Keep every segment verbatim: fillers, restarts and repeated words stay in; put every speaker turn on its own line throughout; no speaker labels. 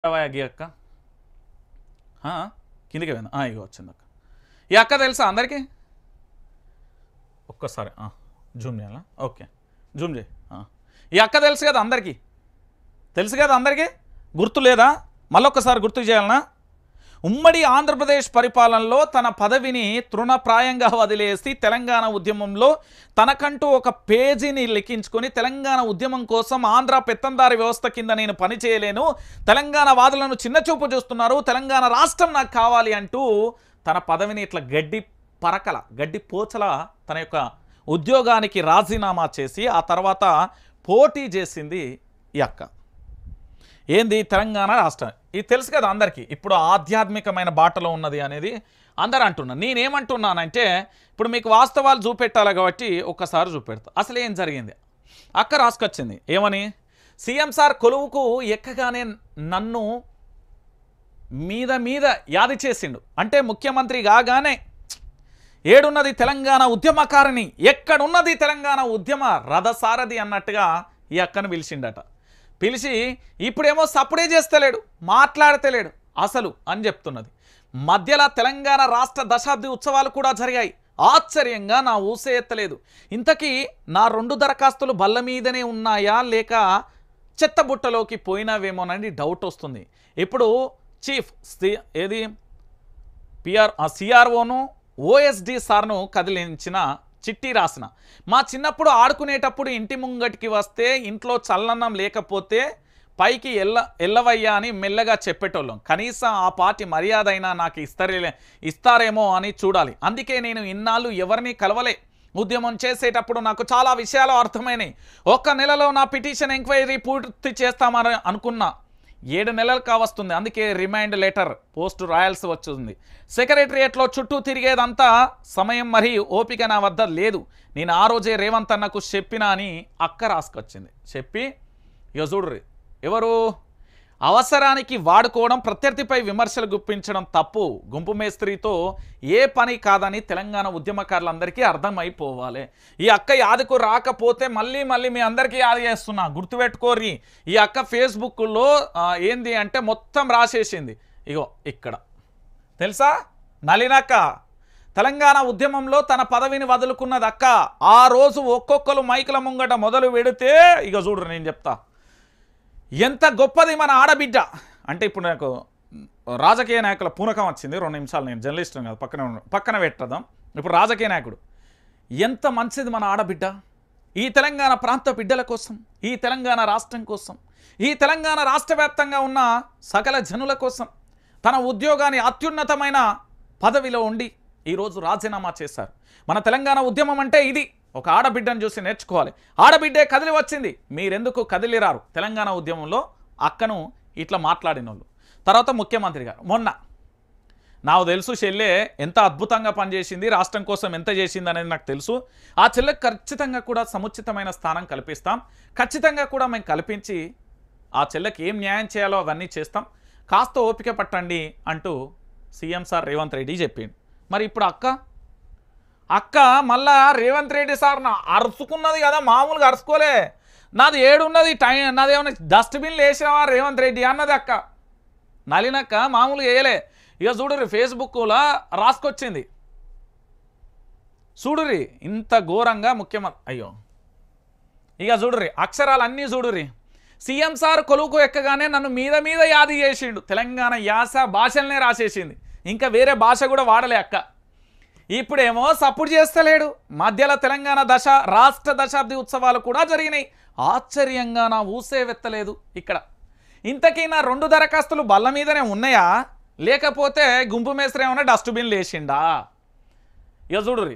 ఈ అక్క కిందికి పోయింది. ఇగో వచ్చింది అక్క. ఈ అక్క తెలుసా అందరికీ? ఒక్కసారి జూమ్ చేయాలా? ఓకే, జూమ్ చేయి. ఈ అక్క తెలుసు కదా అందరికీ? తెలుసు కదా అందరికీ? గుర్తు లేదా? మళ్ళొక్కసారి గుర్తు చేయాలనా? ఉమ్మడి ఆంధ్రప్రదేశ్ పరిపాలనలో తన పదవిని తృణప్రాయంగా వదిలేసి తెలంగాణ ఉద్యమంలో తనకంటూ ఒక పేజీని లిఖించుకొని తెలంగాణ ఉద్యమం కోసం ఆంధ్ర పెత్తందారి వ్యవస్థ కింద నేను పని చేయలేను, తెలంగాణ వాదులను చిన్నచూపు చూస్తున్నారు, తెలంగాణ రాష్ట్రం నాకు కావాలి అంటూ తన పదవిని ఇట్లా గడ్డి పరకల గడ్డి పోచల తన యొక్క ఉద్యోగానికి రాజీనామా చేసి ఆ తర్వాత పోటీ చేసింది ఈ అక్క. ఏంది? తెలంగాణ రాష్ట్రం. ఇది తెలుసు కదా అందరికీ. ఇప్పుడు ఆధ్యాత్మికమైన బాటలో ఉన్నది అనేది అందరూ అంటున్నారు. నేనేమంటున్నానంటే ఇప్పుడు మీకు వాస్తవాలు చూపెట్టాలి కాబట్టి ఒక్కసారి చూపెడతా. అసలు ఏం జరిగింది? అక్క రాసుకొచ్చింది ఏమని? సీఎం సార్ కొలువుకు ఎక్కగానే నన్ను మీద మీద యాది చేసిండు. అంటే ముఖ్యమంత్రి కాగానే ఏడున్నది తెలంగాణ ఉద్యమకారిణి, ఎక్కడున్నది తెలంగాణ ఉద్యమ రథసారథి అన్నట్టుగా ఈ అక్కను పిలిచిండట. పిలిచి ఇప్పుడేమో సప్పుడే చేస్తలేడు, మాట్లాడతలేడు అసలు అని చెప్తున్నది. మధ్యలో తెలంగాణ రాష్ట్ర దశాబ్ది ఉత్సవాలు కూడా జరిగాయి. ఆశ్చర్యంగా నా ఊసే ఎత్తలేదు. ఇంతకీ నా రెండు దరఖాస్తులు బల్ల మీదనే ఉన్నాయా లేక చెత్తబుట్టలోకి పోయినావేమోనని డౌట్ వస్తుంది. ఇప్పుడు చీఫ్ ఏది పిఆర్ సిఆర్ఓను ఓఎస్డి సార్ను కదిలించిన చిట్టి రాసిన, మా చిన్నప్పుడు ఆడుకునేటప్పుడు ఇంటి ముంగటికి వస్తే ఇంట్లో చల్లన్నం లేకపోతే పైకి ఎల్ల ఎల్లవయ్యా అని మెల్లగా చెప్పేటోళ్ళం. కనీసం ఆ పార్టీ మర్యాద అయినా నాకు ఇస్తారే ఇస్తారేమో అని చూడాలి. అందుకే నేను ఇన్నాళ్ళు ఎవరిని కలవలే. ఉద్యమం చేసేటప్పుడు నాకు చాలా విషయాలు అర్థమైనాయి. ఒక్క నెలలో నా పిటిషన్ ఎంక్వైరీ పూర్తి చేస్తామని అనుకున్నా. ఏడు నెలలు కావస్తుంది. అందుకే రిమైండ్ లెటర్ పోస్ట్ రాయాల్సి వచ్చింది. సెక్రటరియట్లో చుట్టూ తిరిగేదంతా సమయం మరి ఓపిక నా వద్ద లేదు. నేను ఆ రోజే రేవంత్ అన్నకు చెప్పినా అని అక్క రాసుకొచ్చింది. చెప్పి ఇక చూడ్రి, ఎవరు అవసరానికి వాడుకోవడం, ప్రత్యర్థిపై విమర్శలు గుప్పించడం తప్పు. గుంపు మేస్త్రితో ఏ పని కాదని తెలంగాణ ఉద్యమకారులందరికీ అర్థమైపోవాలి. ఈ అక్క యాదకు రాకపోతే మళ్ళీ మళ్ళీ మీ అందరికీ యాద చేస్తున్నా, గుర్తుపెట్టుకోర్రి. ఈ అక్క ఫేస్బుక్లో ఏంది అంటే మొత్తం రాసేసింది. ఇగో ఇక్కడ తెలుసా, నలినక్క తెలంగాణ ఉద్యమంలో తన పదవిని వదులుకున్నది అక్క. ఆ రోజు ఒక్కొక్కరు మైకుల ముంగట మొదలు పెడితే ఇక చూడ్రి నేను చెప్తా ఎంత గొప్పది మన ఆడబిడ్డ అంటే. ఇప్పుడు నాకు రాజకీయ నాయకుల పూనకం వచ్చింది. రెండు నిమిషాలు నేను జర్నలిస్ట్ కాదు, పక్కన పక్కన పెట్టదాం. ఇప్పుడు రాజకీయ నాయకుడు ఎంత మంచిది మన ఆడబిడ్డ. ఈ తెలంగాణ ప్రాంత బిడ్డల కోసం, ఈ తెలంగాణ రాష్ట్రం కోసం, ఈ తెలంగాణ రాష్ట్ర వ్యాప్తంగా ఉన్న సకల జనుల కోసం తన ఉద్యోగాన్ని అత్యున్నతమైన పదవిలో ఉండి ఈరోజు రాజీనామా చేశారు. మన తెలంగాణ ఉద్యమం అంటే ఇది. ఒక ఆడబిడ్డను చూసి నేర్చుకోవాలి. ఆడబిడ్డే కదిలి వచ్చింది, మీరెందుకు కదిలిరారు? తెలంగాణ ఉద్యమంలో అక్కను ఇట్లా మాట్లాడిన వాళ్ళు. తర్వాత ముఖ్యమంత్రి గారు మొన్న నాకు తెలుసు చెల్లె ఎంత అద్భుతంగా పనిచేసింది, రాష్ట్రం కోసం ఎంత చేసింది అనేది నాకు తెలుసు. ఆ చెల్లెకి ఖచ్చితంగా కూడా సముచితమైన స్థానం కల్పిస్తాం. ఖచ్చితంగా కూడా మేము కల్పించి ఆ చెల్లెకి ఏం న్యాయం చేయాలో అవన్నీ చేస్తాం. కాస్త ఓపిక పట్టండి అంటూ సీఎం సార్ రేవంత్ రెడ్డి చెప్పిండు. మరి ఇప్పుడు అక్క అక్క మళ్ళా రేవంత్ రెడ్డి సార్ నా అరుచుకున్నది కదా, మామూలుగా అరుచుకోలే. నాది ఏడున్నది టైం, నాది ఏమన్నా డస్ట్బిన్లు వేసినావా రేవంత్ రెడ్డి అన్నది అక్క. నలినక్క మామూలుగా వేయలే. ఇక చూడుర్రి ఫేస్బుక్లో రాసుకొచ్చింది. చూడుర్రి ఇంత ఘోరంగా ముఖ్యమంత్రి అయ్యో. ఇక చూడుర్రి అక్షరాలన్నీ చూడుర్రి. సీఎం సార్ కొలువుకు ఎక్కగానే నన్ను మీద మీద యాది చేసిండు. తెలంగాణ యాస భాషలనే రాసేసింది, ఇంకా వేరే భాష కూడా వాడలే అక్క. ఇప్పుడేమో సపోర్ట్ చేస్తలేడు. మధ్యలో తెలంగాణ దశ రాష్ట్ర దశాబ్ది ఉత్సవాలు కూడా జరిగినాయి. ఆశ్చర్యంగా నా ఊసే వెత్తలేదు ఇక్కడ. ఇంతకీ నా రెండు దరఖాస్తులు బల్ల మీదనే ఉన్నాయా లేకపోతే గుంపు మేస్త్రి ఏమన్నా డస్ట్బిన్లు వేసిండా? ఇక చూడుర్రి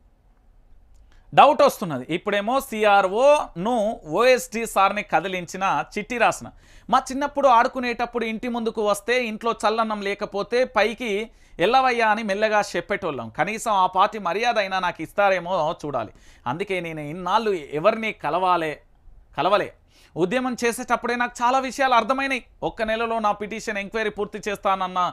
డౌట్ వస్తున్నది. ఇప్పుడేమో సిఆర్ఓను ఓఎస్డి సార్ని కదిలించిన చిట్టి రాసిన, మా చిన్నప్పుడు ఆడుకునేటప్పుడు ఇంటి ముందుకు వస్తే ఇంట్లో చల్లన్నం లేకపోతే పైకి ఎల్లవయ్యా అని మెల్లగా చెప్పేటోళ్ళం. కనీసం ఆ పార్టీ మర్యాద అయినా నాకు ఇస్తారేమో చూడాలి. అందుకే నేను ఇన్నాళ్ళు ఎవరిని కలవాలే కలవలే ఉద్యమం చేసేటప్పుడే నాకు చాలా విషయాలు అర్థమైనాయి. ఒక్క నెలలో నా పిటిషన్ ఎంక్వైరీ పూర్తి చేస్తానన్న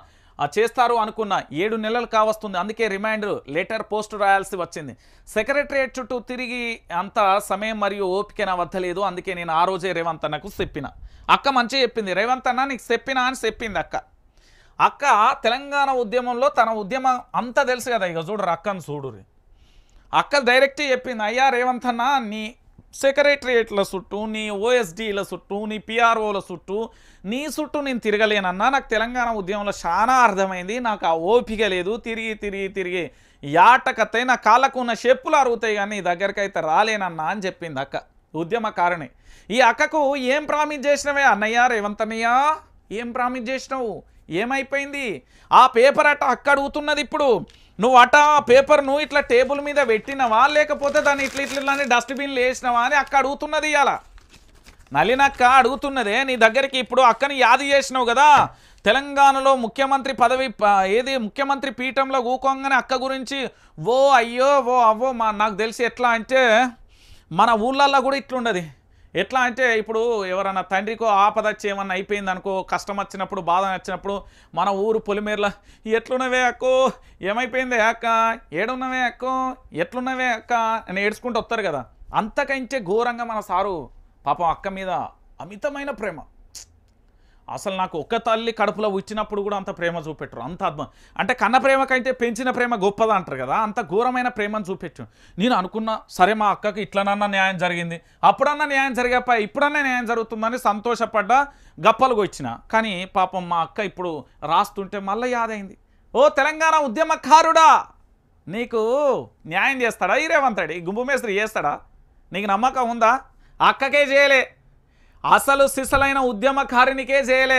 చేస్తారు అనుకున్న ఏడు నెలలు కావస్తుంది, అందుకే రిమైండ్ లెటర్ పోస్ట్ రాయాల్సి వచ్చింది. సెక్రటరియట్ చుట్టూ తిరిగి అంత సమయం మరియు ఓపిక నా వద్ద లేదు, అందుకే నేను ఆ రోజే రేవంత్ అన్నకు చెప్పిన. అక్క మంచిగా చెప్పింది, రేవంత్ అన్న నీకు చెప్పినా అని చెప్పింది అక్క. అక్క తెలంగాణ ఉద్యమంలో తన ఉద్యమం అంతా తెలుసు కదా, ఇక చూడరు అక్కను చూడురి. అక్క డైరెక్ట్ చెప్పింది, అయ్యా రేవంత్ అన్న నీ సెక్రటరియట్ల చుట్టూ, నీ ఓఎస్డీల చుట్టూ, నీ పిఆర్ఓల చుట్టూ, నీ చుట్టూ నేను తిరగలేనన్నా. నాకు తెలంగాణ ఉద్యమంలో చాలా అర్థమైంది, నాకు ఆ ఓపిక లేదు. తిరిగి తిరిగి తిరిగి యాటకత్తాయి, నా కాళ్ళకు ఉన్న చెప్పులు అరుగుతాయి, కానీ నీ దగ్గరికి అయితే రాలేనన్నా అని చెప్పింది అక్క, ఉద్యమకారిణి. ఈ అక్కకు ఏం ప్రామిస్ చేసినవే అన్నయ్య రేవంత్ అన్నయ్య, ఏం ప్రామిస్ చేసినావు, ఏమైపోయింది? ఆ పేపర్ అట్ట అక్క అడుగుతున్నది ఇప్పుడు. నువ్వు అట పేపర్ నువ్వు ఇట్లా టేబుల్ మీద పెట్టినవా, లేకపోతే దాన్ని ఇట్లా ఇట్లా డస్ట్బిన్లు వేసినవా అని అక్క అడుగుతున్నది. ఇవాళ నలినక్క అడుగుతున్నదే నీ దగ్గరికి. ఇప్పుడు అక్కని యాది చేసినావు కదా, తెలంగాణలో ముఖ్యమంత్రి పదవి ఏది ముఖ్యమంత్రి పీఠంలో కూకోగానే అక్క గురించి ఓ అయ్యో ఓ అవ్వో. మా నాకు తెలిసి ఎట్లా అంటే మన ఊళ్ళల్లో కూడా ఇట్లుండదు. ఎట్లా అంటే ఇప్పుడు ఎవరన్నా తండ్రికో ఆపద వచ్చి ఏమన్నా అయిపోయింది అనుకో, కష్టం వచ్చినప్పుడు, బాధ వచ్చినప్పుడు మన ఊరు పొలిమేరల ఎట్లున్నవే అక్కో, ఏమైపోయింది అక్క, ఏడున్నవే అక్కో, ఎట్లున్నవే అక్క అని ఏడ్చుకుంటూ వస్తారు కదా. అంతకంటే ఘోరంగా మన సారు పాపం అక్క మీద అమితమైన ప్రేమ. అసలు నాకు ఒక్క తల్లి కడుపులో వచ్చినప్పుడు కూడా అంత ప్రేమ చూపెట్టరు, అంత అద్భుతం. అంటే కన్న ప్రేమ కంటే పెంచిన ప్రేమ గొప్పదా అంటారు కదా, అంత ఘోరమైన ప్రేమను చూపెట్టు. నేను అనుకున్నా సరే మా అక్కకి ఇట్లనన్నా న్యాయం జరిగింది, అప్పుడన్నా న్యాయం జరిగాపా, ఇప్పుడన్నా న్యాయం జరుగుతుందని సంతోషపడ్డా, గప్పలుగా వచ్చిన. కానీ పాపం మా అక్క ఇప్పుడు రాస్తుంటే మళ్ళీ యాదైంది. ఓ తెలంగాణ ఉద్యమకారుడా, నీకు న్యాయం చేస్తాడా ఈ రేవంత్ రెడ్డి, గుంపుమేస్త్రి చేస్తాడా? నీకు నమ్మకం ఉందా? అక్కకే చేయలే, అసలు సిసలైన ఉద్యమకారునికే చేయలే.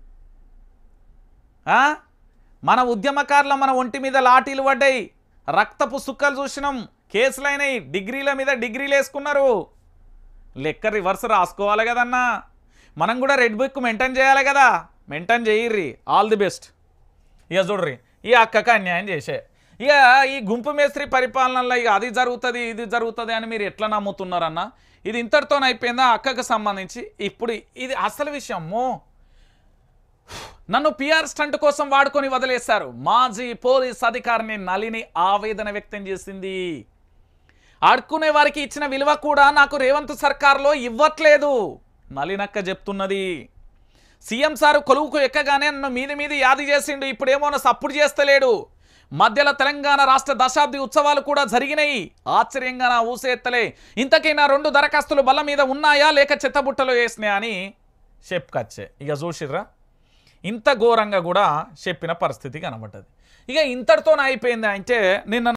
మన ఉద్యమకారుల మన ఒంటి మీద లాఠీలు పడ్డాయి, రక్తపు సుక్కలు చూసినాం, కేసులైనాయి, డిగ్రీల మీద డిగ్రీలు వేసుకున్నారు. లెక్క రివర్స్ రాసుకోవాలి కదన్నా. మనం కూడా రెడ్ బుక్ మెయింటైన్ చేయాలి కదా, మెయింటైన్ చేయిర్రి. All the best. ఇక చూడ్రి, ఈ అక్కకి అన్యాయం చేసే. ఇక ఈ గుంపు మేస్త్రి పరిపాలనలో ఇక అది జరుగుతుంది ఇది జరుగుతుంది అని మీరు ఎట్లా నమ్ముతున్నారన్నా? ఇది ఇంతటితోనే అయిపోయిందా అక్కకు సంబంధించి? ఇప్పుడు ఇది అసలు విషయము. నన్ను పిఆర్ స్టంట్ కోసం వాడుకొని వదిలేశారు. మాజీ పోలీస్ అధికారిని నళిని ఆవేదన వ్యక్తం చేసింది. ఆడుకునే వారికి ఇచ్చిన విలువ కూడా నాకు రేవంత్ సర్కార్లో ఇవ్వట్లేదు నళినక్క చెప్తున్నది. సీఎం సారు కొలువుకు ఎక్కగానే నన్ను మీది మీది యాది చేసిండు, ఇప్పుడేమో నా సప్పుడు చేస్తలేడు. మధ్యలో తెలంగాణ రాష్ట్ర దశాబ్ది ఉత్సవాలు కూడా జరిగినాయి, ఆశ్చర్యంగా నా ఊసేత్తలే. ఇంతకీ నా రెండు దరఖాస్తులు బల్ల మీద ఉన్నాయా లేక చెత్తబుట్టలో వేసినాయా అని చెప్పుకొచ్చే. ఇక చూసిర్రా, ఇంత ఘోరంగా కూడా చెప్పిన పరిస్థితి కనబడ్డది. ఇక ఇంతటితోనే అయిపోయింది అంటే నిన్న